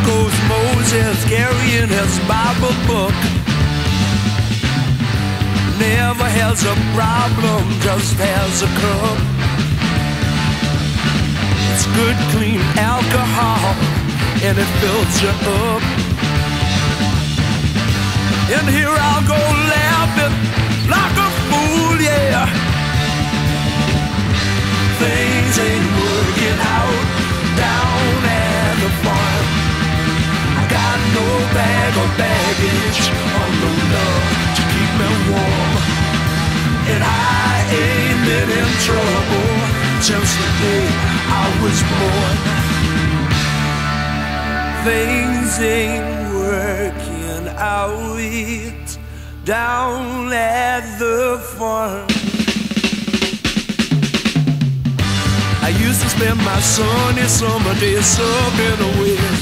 goes Moses carrying his Bible book. Never has a problem, just has a cup. It's good, clean alcohol, and it fills you up. And here I'll go laughing like a fool, yeah. Things ain't working out down at the farm. I got no bag or baggage or no love to keep me warm. And I ain't been in trouble since the day I was born. Things ain't working out down at the farm. I used to spend my sunny summer days serving a wish.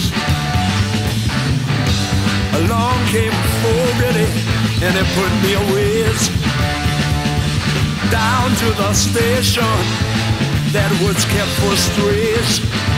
Along came Fogarty and it put me a whiz down to the station that was kept for strays.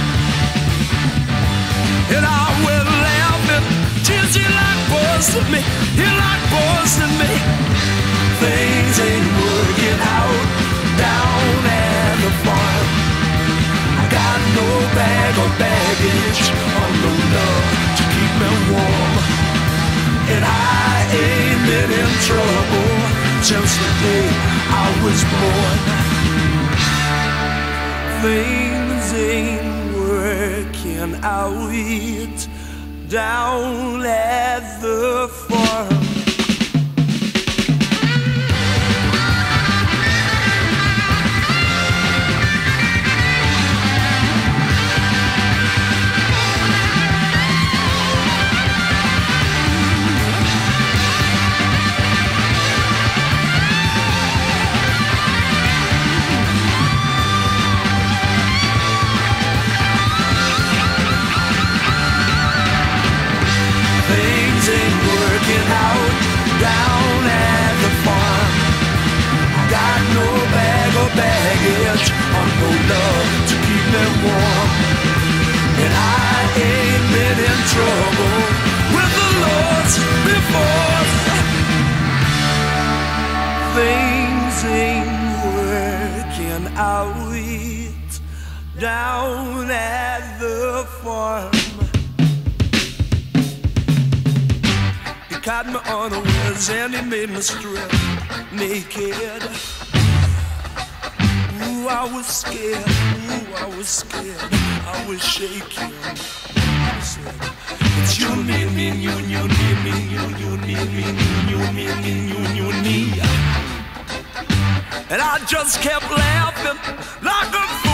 And I went laughing, tears he like busting me, he like busting me. Things ain't working out down at the farm. I got no bag or baggage or no love to keep me warm. And I ain't been in trouble since the day I was born. Things ain't working out down at the farm. Out down at the farm. I got no bag or baggage or no love to keep me warm. And I ain't been in trouble with the Lord's before. Things ain't working out down at the farm. Caught me unawares and he made me strip naked. Ooh, I was scared, ooh, I was scared, I was shaking. I said, it's you need me, you need me, you need me, you need me, you need me. And I just kept laughing like a